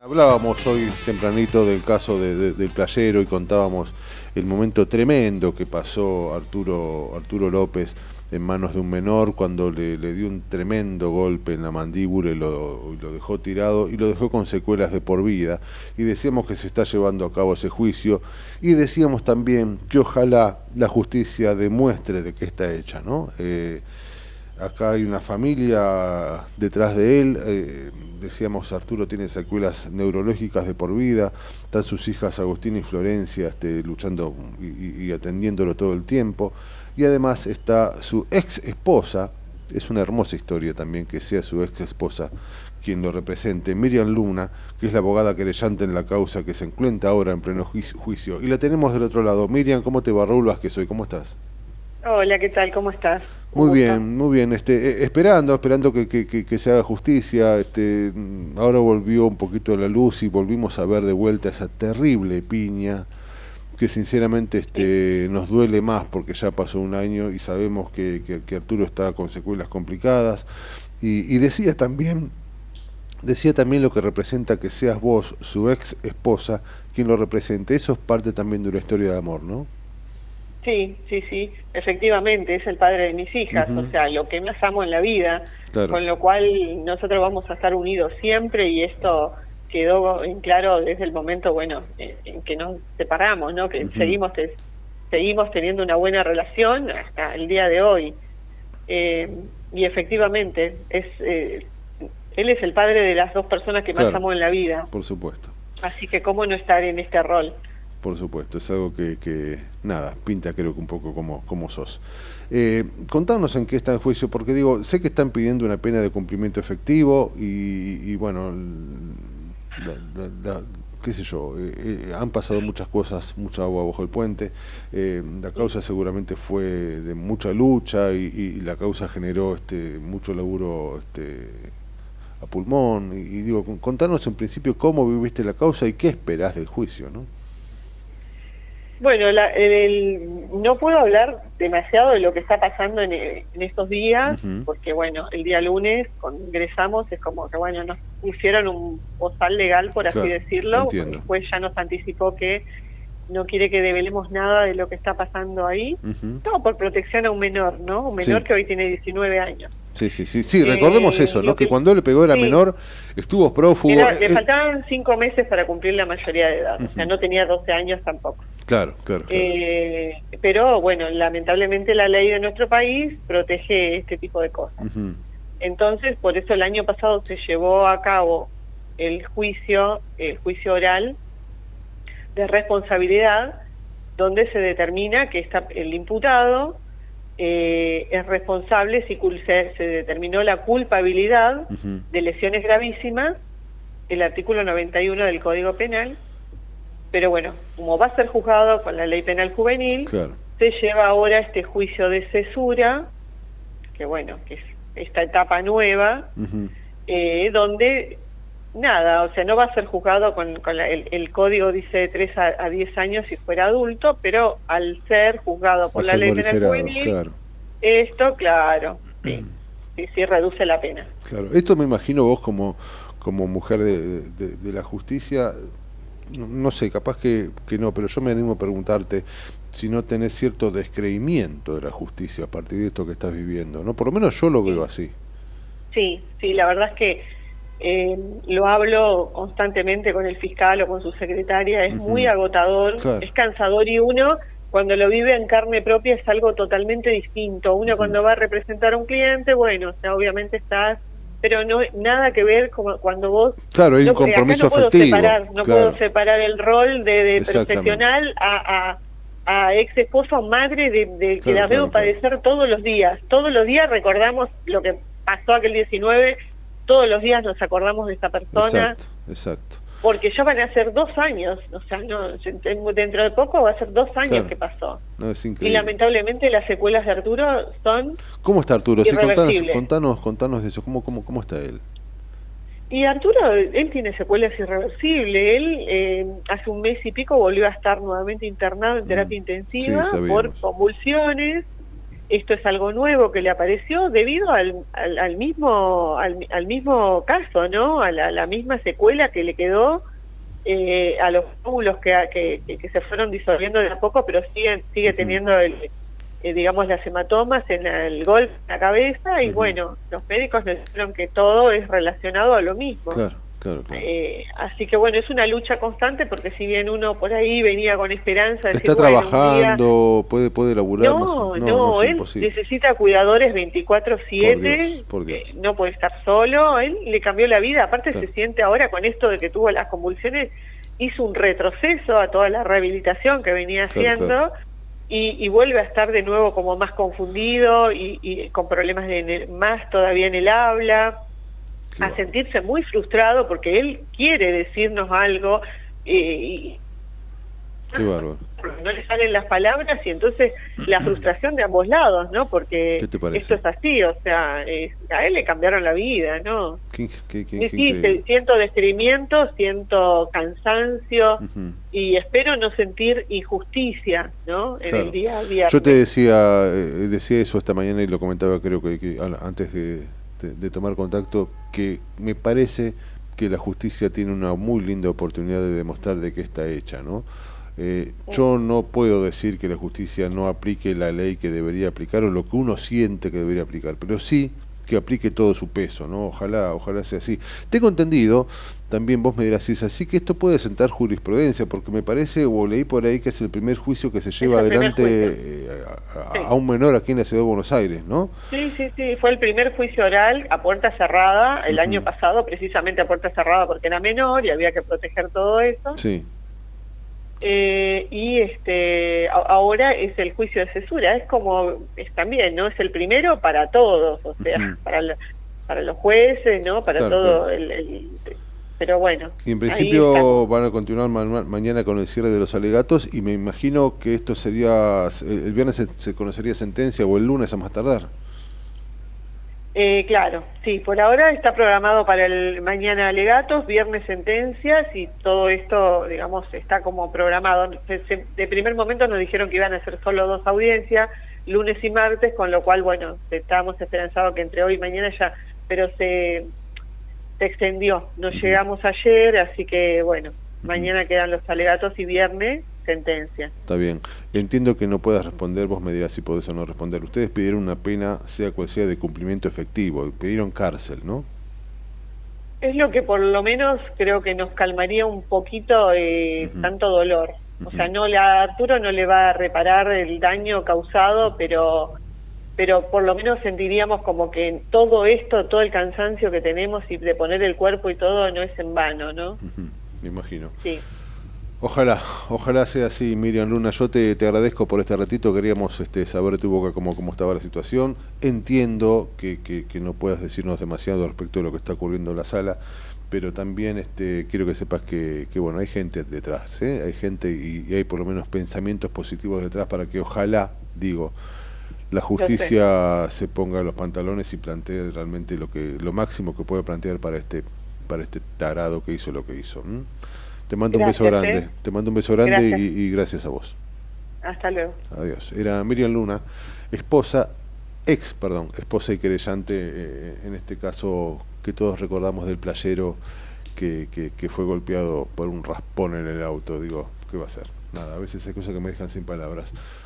Hablábamos hoy tempranito del caso del playero y contábamos el momento tremendo que pasó Arturo López en manos de un menor cuando le dio un tremendo golpe en la mandíbula y lo dejó tirado y lo dejó con secuelas de por vida. Y decíamos que se está llevando a cabo ese juicio y decíamos también que ojalá la justicia demuestre de qué está hecha, ¿no? Acá hay una familia detrás de él, decíamos Arturo tiene secuelas neurológicas de por vida, están sus hijas Agustina y Florencia luchando y atendiéndolo todo el tiempo, y además está su ex esposa, es una hermosa historia también que sea su ex esposa quien lo represente, Miriam Luna, que es la abogada querellante en la causa que se encuentra ahora en pleno juicio, y la tenemos del otro lado. Miriam, ¿cómo te va? Raúl Vázquez soy, ¿cómo estás? Hola, ¿qué tal? ¿Cómo estás? Muy bien, muy bien. Esperando que se haga justicia. Ahora volvió un poquito a la luz y volvimos a ver de vuelta esa terrible piña que sinceramente nos duele más porque ya pasó un año y sabemos que Arturo está con secuelas complicadas. Y decía también lo que representa que seas vos, su ex esposa, quien lo represente. Eso es parte también de una historia de amor, ¿no? Sí, sí, sí, efectivamente, es el padre de mis hijas, o sea, lo que más amo en la vida, Claro. Con lo cual nosotros vamos a estar unidos siempre y esto quedó en claro desde el momento, bueno, en que nos separamos, ¿no? Que seguimos teniendo una buena relación hasta el día de hoy. Y efectivamente, él es el padre de las dos personas que más amo en la vida. Por supuesto. Así que cómo no estar en este rol. Por supuesto, es algo que nada, pinta creo que un poco como sos. Contanos en qué está el juicio, porque digo, sé que están pidiendo una pena de cumplimiento efectivo y bueno, qué sé yo, han pasado muchas cosas, mucha agua bajo el puente. La causa seguramente fue de mucha lucha y la causa generó mucho laburo a pulmón. Y digo, contanos en principio cómo viviste la causa y qué esperás del juicio, ¿no? Bueno, no puedo hablar demasiado de lo que está pasando en estos días, porque bueno, el día lunes cuando ingresamos es como que bueno, nos pusieron un bozal legal, por así decirlo, después ya nos anticipó que no quiere que develemos nada de lo que está pasando ahí, todo por protección a un menor, ¿no? Un menor que hoy tiene 19 años. Sí, recordemos eso, ¿no? Que cuando él le pegó era menor, estuvo prófugo. Le faltaban 5 meses para cumplir la mayoría de edad, o sea, no tenía 12 años tampoco. Claro. Pero bueno, lamentablemente la ley de nuestro país protege este tipo de cosas. Entonces, por eso el año pasado se llevó a cabo el juicio oral de responsabilidad, donde se determina que el imputado es responsable si se determinó la culpabilidad de lesiones gravísimas, el artículo 91 del Código Penal. Pero bueno, como va a ser juzgado con la ley penal juvenil, se lleva ahora este juicio de cesura, que bueno, que es esta etapa nueva, donde nada, o sea, no va a ser juzgado el código dice de 3 a 10 años si fuera adulto, pero al ser juzgado por la ley penal juvenil, esto, sí reduce la pena. Claro, esto me imagino vos como mujer de la justicia. No sé, capaz que no, pero yo me animo a preguntarte si no tenés cierto descreimiento de la justicia a partir de esto que estás viviendo, ¿no? Por lo menos yo lo veo así. Sí, la verdad es que lo hablo constantemente con el fiscal o con su secretaria, es muy agotador, es cansador y uno cuando lo vive en carne propia es algo totalmente distinto. Uno cuando va a representar a un cliente, bueno, o sea, obviamente estás... pero no nada que ver como cuando vos... Claro, hay un compromiso afectivo. No puedo separar el rol de profesional a ex esposo o madre de que la veo padecer todos los días. Todos los días recordamos lo que pasó aquel 19, todos los días nos acordamos de esta persona. Exacto. Porque ya van a ser 2 años, o sea, no, dentro de poco va a ser 2 años que pasó. No, es increíble. Y lamentablemente las secuelas de Arturo son... ¿Cómo está Arturo? Sí, irreversibles. contanos de eso, ¿cómo está él? Y Arturo, él tiene secuelas irreversibles. Él hace 1 mes y pico volvió a estar nuevamente internado en terapia intensiva por convulsiones. esto es algo nuevo que le apareció debido al mismo caso, ¿no? A la misma secuela que le quedó a los óvulos que se fueron disolviendo de a poco, pero sigue teniendo digamos, las hematomas en el golpe en la cabeza, y bueno, los médicos nos dijeron que todo es relacionado a lo mismo. Claro. Así que bueno, es una lucha constante, porque si bien uno por ahí venía con esperanza de ¿Está decir, trabajando? ¿Puede laburar? No, él necesita cuidadores 24/7, por Dios. No puede estar solo, él le cambió la vida, aparte se siente ahora con esto de que tuvo las convulsiones, hizo un retroceso a toda la rehabilitación que venía haciendo, y vuelve a estar de nuevo como más confundido y con problemas más todavía en el habla, a sentirse muy frustrado porque él quiere decirnos algo y qué bárbaro. No le salen las palabras, y entonces la frustración de ambos lados, ¿no? Porque esto es así, o sea, a él le cambiaron la vida, ¿no? Sí, siento descreimiento, siento cansancio, y espero no sentir injusticia, ¿no? En el día a día. Yo te decía eso esta mañana, y lo comentaba creo que antes de tomar contacto, que me parece que la justicia tiene una muy linda oportunidad de demostrar de qué está hecha, ¿no? Yo no puedo decir que la justicia no aplique la ley que debería aplicar o lo que uno siente que debería aplicar, pero sí que aplique todo su peso, ¿no? Ojalá sea así. Tengo entendido, también vos me dirás si es así, que esto puede sentar jurisprudencia, porque me parece, o leí por ahí, que es el primer juicio que se lleva adelante a un menor aquí en la ciudad de Buenos Aires, ¿no? Sí, fue el primer juicio oral a puerta cerrada el año pasado, precisamente a puerta cerrada porque era menor y había que proteger todo eso. Sí. Y ahora es el juicio de cesura, es también, ¿no? Es el primero para todos, o sea, para los jueces, ¿no? Para todo pero bueno. Y en principio van a continuar mañana con el cierre de los alegatos, y me imagino que esto sería, el viernes se conocería sentencia, o el lunes a más tardar. Claro, sí, por ahora está programado para el mañana alegatos, viernes sentencias, y todo esto, digamos, está como programado. De primer momento nos dijeron que iban a ser solo 2 audiencias, lunes y martes, con lo cual, bueno, estábamos esperanzados que entre hoy y mañana ya, pero se extendió, no llegamos ayer, así que, bueno, mañana quedan los alegatos y viernes sentencia. Está bien. Entiendo que no puedas responder, vos me dirás si podés o no responder. Ustedes pidieron una pena, sea cual sea, de cumplimiento efectivo, pidieron cárcel, ¿no? Es lo que por lo menos creo que nos calmaría un poquito tanto dolor. O sea, a Arturo no le va a reparar el daño causado, pero por lo menos sentiríamos como que todo esto, todo el cansancio que tenemos y de poner el cuerpo y todo, no es en vano, ¿no? Me imagino. Sí. Ojalá sea así, Miriam Luna. Yo te agradezco por este ratito. Queríamos saber de tu boca cómo estaba la situación. Entiendo que no puedas decirnos demasiado respecto de lo que está ocurriendo en la sala, pero también quiero que sepas que bueno, hay gente detrás, hay gente y hay por lo menos pensamientos positivos detrás para que ojalá, la justicia se ponga los pantalones y plantee realmente lo máximo que puede plantear para este tarado que hizo lo que hizo. Te mando un beso grande, y gracias a vos. Hasta luego. Adiós. Era Miriam Luna, esposa y querellante, en este caso que todos recordamos, del playero que fue golpeado por un raspón en el auto. ¿Qué va a ser? Nada, a veces hay cosas que me dejan sin palabras.